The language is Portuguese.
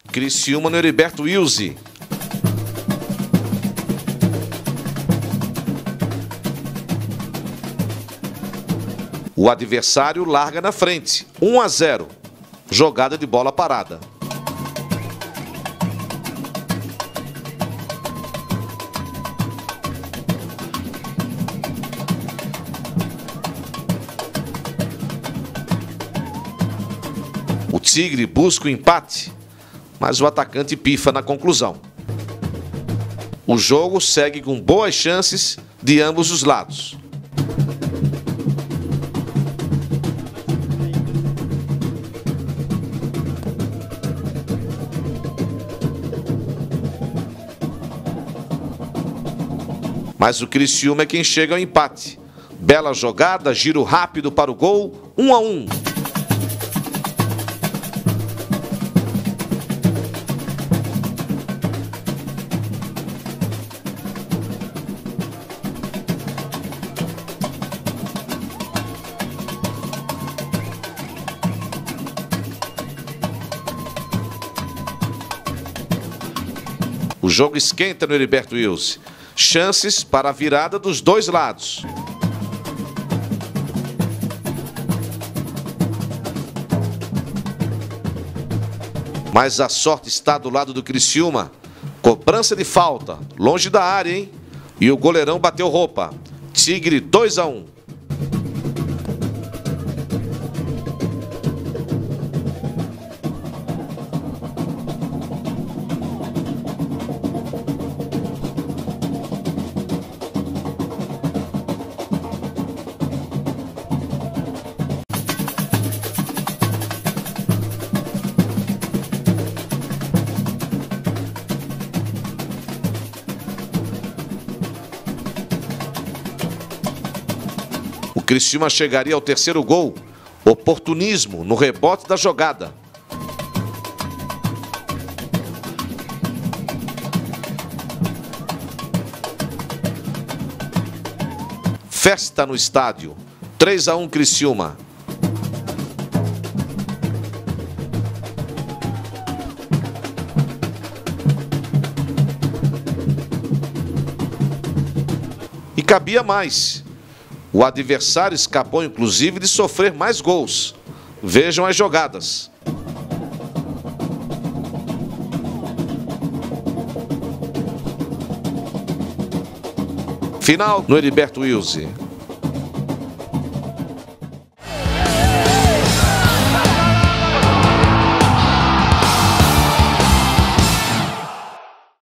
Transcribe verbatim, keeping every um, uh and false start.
Criciúma no Heriberto Wilson. O adversário larga na frente, um a zero. Jogada de bola parada. O Tigre busca o empate, mas o atacante pifa na conclusão. O jogo segue com boas chances de ambos os lados. Mas o Criciúma é quem chega ao empate. Bela jogada, giro rápido para o gol, um a um. O jogo esquenta no Heriberto Wilson. Chances para a virada dos dois lados. Mas a sorte está do lado do Criciúma. Cobrança de falta, longe da área, hein? E o goleirão bateu roupa. Tigre dois a um. O Criciúma chegaria ao terceiro gol. Oportunismo no rebote da jogada. Festa no estádio. três a um Criciúma. E cabia mais. O adversário escapou, inclusive, de sofrer mais gols. Vejam as jogadas. Final no Heriberto Wilson.